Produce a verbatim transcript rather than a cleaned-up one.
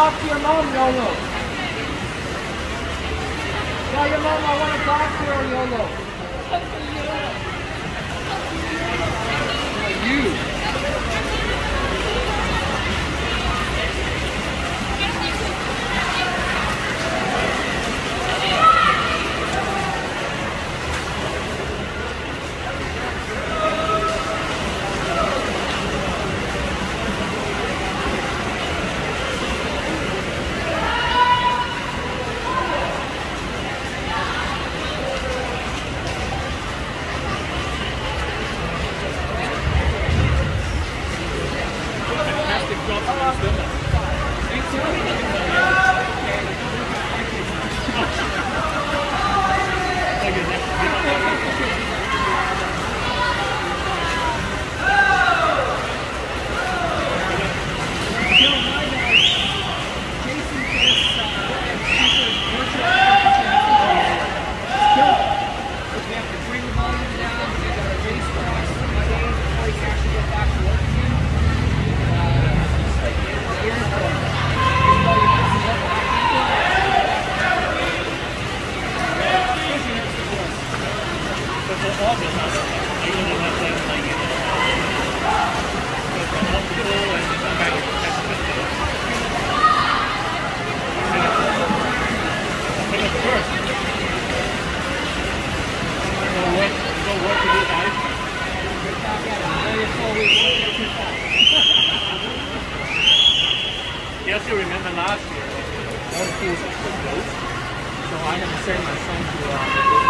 talk to your mom, Yolo. Tell your mom I want to talk to her, Yolo. You. You still remember last year, all the schools were closed, so I had to send my son to uh,